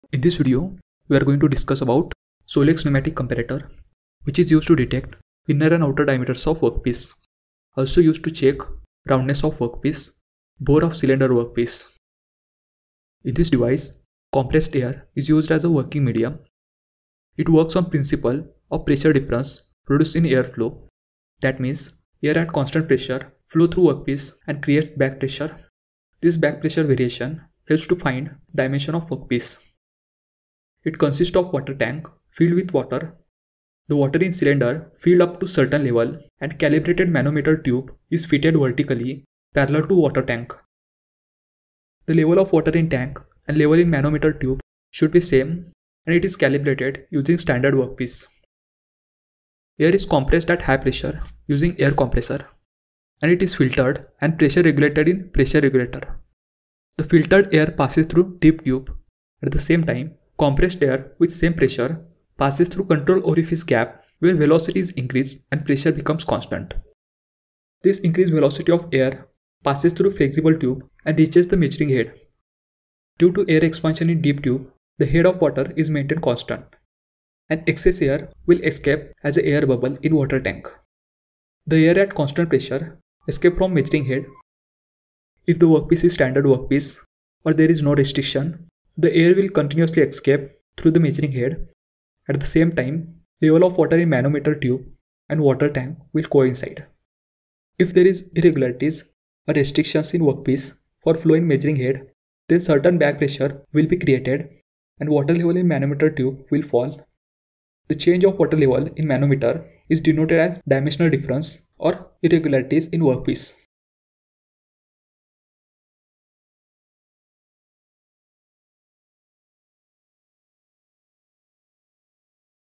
In this video, we are going to discuss about Solex Pneumatic Comparator, which is used to detect inner and outer diameters of workpiece, also used to check roundness of workpiece, bore of cylinder workpiece. In this device, compressed air is used as a working medium. It works on principle of pressure difference produced in airflow. That means air at constant pressure flow through workpiece and creates back pressure. This back pressure variation helps to find dimension of workpiece. It consists of water tank filled with water. The water in cylinder filled up to certain level and calibrated manometer tube is fitted vertically parallel to water tank. The level of water in tank and level in manometer tube should be same and it is calibrated using standard workpiece. Air is compressed at high pressure using air compressor and it is filtered and pressure regulated in pressure regulator. The filtered air passes through deep tube. At the same time, compressed air with same pressure passes through control orifice gap where velocity is increased and pressure becomes constant. This increased velocity of air passes through flexible tube and reaches the measuring head. Due to air expansion in deep tube, the head of water is maintained constant and excess air will escape as an air bubble in water tank. The air at constant pressure escapes from measuring head. If the workpiece is standard workpiece or there is no restriction, the air will continuously escape through the measuring head. At the same time, level of water in manometer tube and water tank will coincide. If there is irregularities or restrictions in workpiece for flow in measuring head, then certain back pressure will be created and water level in manometer tube will fall. The change of water level in manometer is denoted as dimensional difference or irregularities in workpiece.